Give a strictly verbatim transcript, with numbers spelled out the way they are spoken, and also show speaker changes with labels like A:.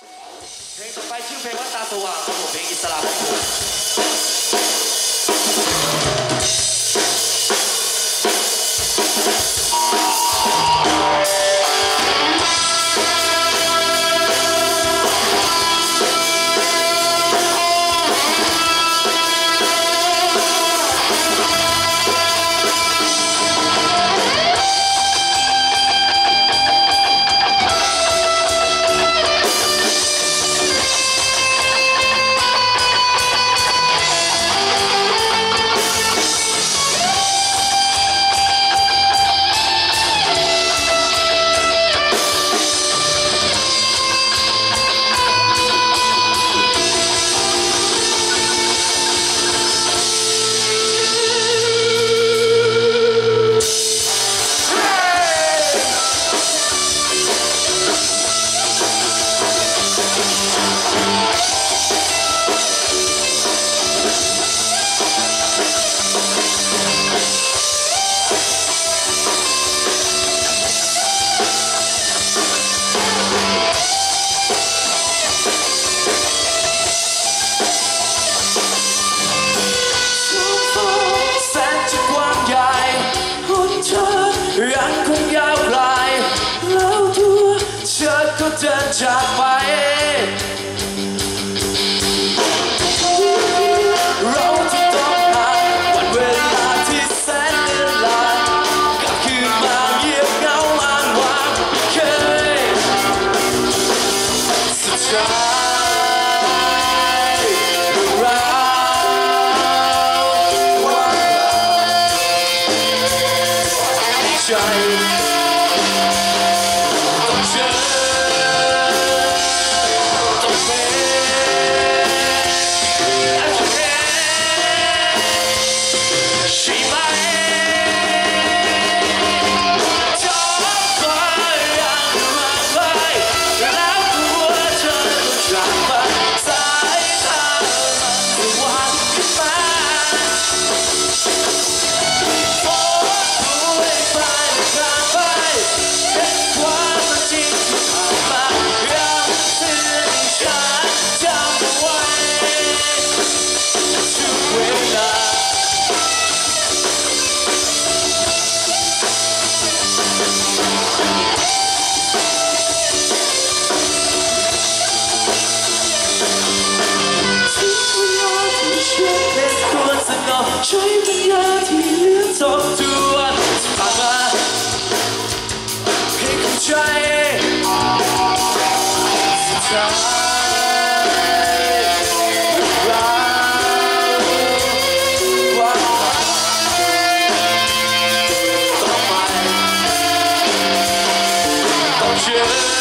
A: เพลงต่อไปชื่อเพลงว่าตาสว่างครับผมเพลงอิสระของผมยังคงยาวไกลแล้วตัวเธอก็เดินจากไปเราที่ต้องห่างวันเวลาที่แสนเวลากลับคืนมาเงียบเหงาอ้างว้างเคยสุดท้ายเราใจต้องเจอต้องเป็นใช่ไหมจบไปอย่างไรไปแล้วตัวเธอก็จากไปสายตาสว่างขึ้นมาใช้ปัญญาที่เหลือทบทวนผ่านมาเพลงของใจสุดท้ายเราวันต้องไปต้องเจอ